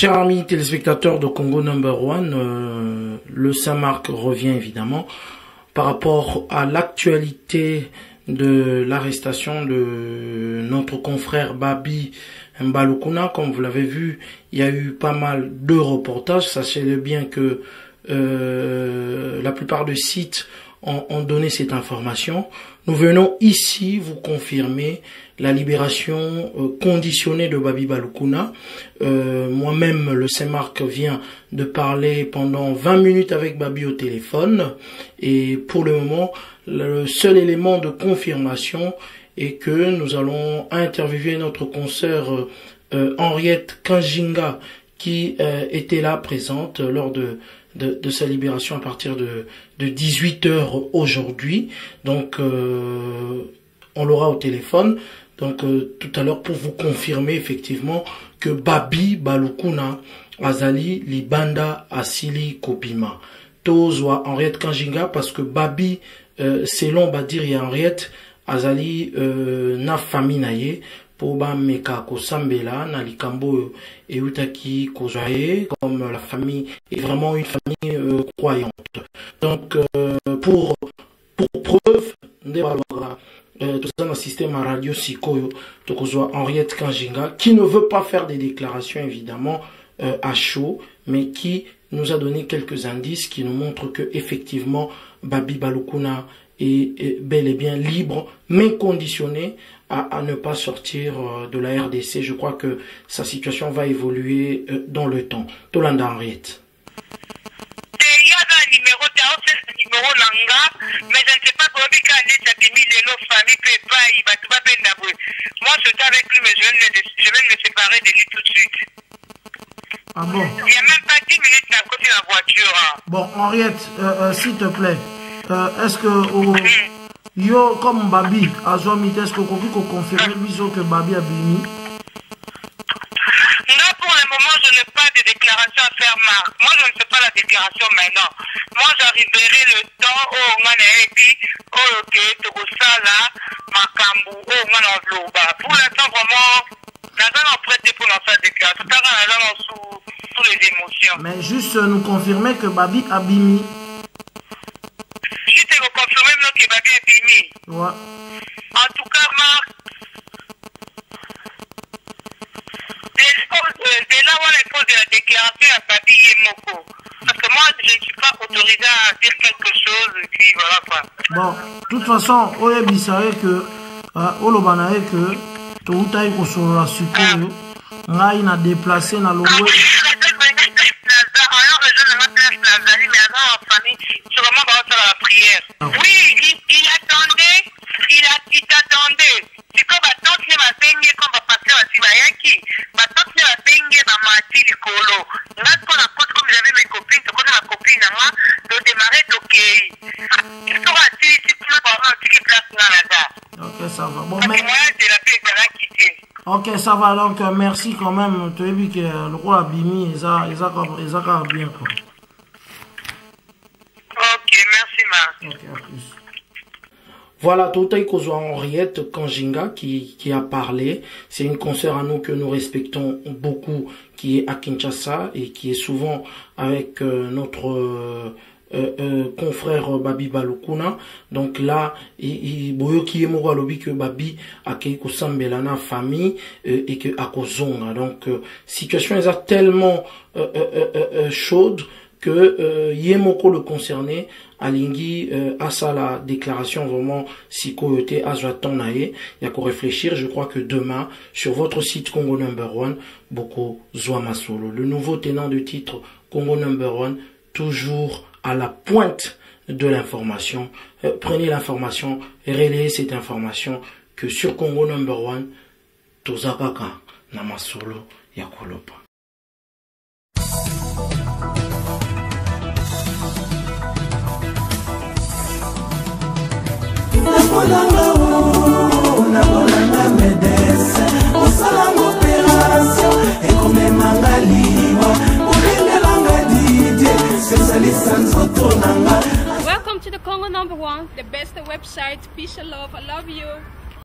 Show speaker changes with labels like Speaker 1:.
Speaker 1: Chers amis téléspectateurs de Congo Number One, le Saint-Marc revient évidemment par rapport à l'actualité de l'arrestation de notre confrère Babi Mbalukuna. Comme vous l'avez vu, il y a eu pas mal de reportages. Sachez-le bien que la plupart des sites ont donné cette information. Nous venons ici vous confirmer la libération conditionnée de Babi Mbalukuna. Moi-même, le Saint-Marc vient de parler pendant 20 minutes avec Babi au téléphone. Et pour le moment, le seul élément de confirmation est que nous allons interviewer notre consoeur Henriette Kanjinga qui était là présente lors de sa libération à partir de 18h aujourd'hui. Donc on l'aura au téléphone donc tout à l'heure pour vous confirmer effectivement que Babi Mbalukuna azali libanda asili kopima tozwa Henriette Kanjinga parce que Babi selon Badir et Henriette azali na famille naye pour ba meka ko sambela na likambo et utaki kozaye comme la famille est vraiment une famille croyante. Donc pour preuve tout ça dans le système à radio Sikoyo tokozwa Henriette Kanjinga qui ne veut pas faire des déclarations évidemment à chaud mais qui nous a donné quelques indices qui nous montrent que effectivement Babi Mbalukuna est bel et bien libre mais conditionné à ne pas sortir de la RDC. Je crois que sa situation va évoluer dans le temps. Tolanda Henriette.
Speaker 2: Mais je ne sais pas comment moi je suis avec lui, mais je vais me séparer de lui tout de suite.
Speaker 1: Ah bon?
Speaker 2: Il n'y a même pas 10 minutes à côté de la voiture. Hein.
Speaker 1: Bon, Henriette, s'il te plaît, est-ce que yo comme Babi Azomite, est-ce que vous pouvez confirmer que Babi a béni?
Speaker 2: Non, pour le moment, je n'ai pas de déclaration à faire, Marc. Moi, je ne fais pas la déclaration maintenant. Moi, j'arriverai le temps où on a et puis, ok, Togosala, Makambu, pour l'instant, vraiment, nous prêté pour lancer la déclaration. Tout sous les émotions.
Speaker 1: Mais juste nous confirmer que Babi a béni.
Speaker 2: Je te confirmer que Babi a béni.
Speaker 1: Ouais.
Speaker 2: En tout cas, Marc, c'est là où on pose de la déclaration à Babi Yemoko. Parce que moi, je ne suis pas autorisé à dire quelque chose, et puis voilà quoi.
Speaker 1: Bon, de toute façon, on est bizarre que, Olobanae que, tout a été sur la sucre, on a déplacé dans le
Speaker 2: oui, il attendait, il t'attendait. C'est comme ma tante qui m'a peigné, comme ma pasteur à Sibayaki. Ma tante qui m'a peigné, ma mati, Nicolo. Là, comme j'avais mes copines, c'est comme ma copine, moi, de démarrer, ok. Il sera assis, si tu veux pas avoir un petit place dans la gare.
Speaker 1: Ok, ça va. Bon,
Speaker 2: mais moi, c'est la paix qui m'a quitté.
Speaker 1: Ok, ça va, donc merci quand même. Tu as vu que le roi Abimi, ils ont bien quoi.
Speaker 2: Ok, merci ma.
Speaker 1: Ok, à plus. Voilà, Toutaï Kozwa Henriette Kanjinga qui a parlé. C'est une consoeur à nous que nous respectons beaucoup, qui est à Kinshasa et qui est souvent avec notre confrère Babi Mbalukuna. Donc là, boyo qui est mort lobby que Babi a keiko sambelana famille et que a kozonga. Donc situation est tellement chaude que Yemoko le concerné alingi à ça la déclaration vraiment si coyote azwaton nae y a qu'à réfléchir. Je crois que demain sur votre site Congo Number One Boko Zouamasolo, le nouveau tenant du titre Congo Number One, toujours à la pointe de l'information. Prenez l'information, relayez cette information que sur Congo Number One Tozakaka Namasolo Yakolopa.
Speaker 3: Nabolanga medese osalanga opération ekomemanga liwa obengelanga didie sesalisa nzoto nanga.
Speaker 4: Welcome to the Congo Number One, the best website. Peace and love. I love you.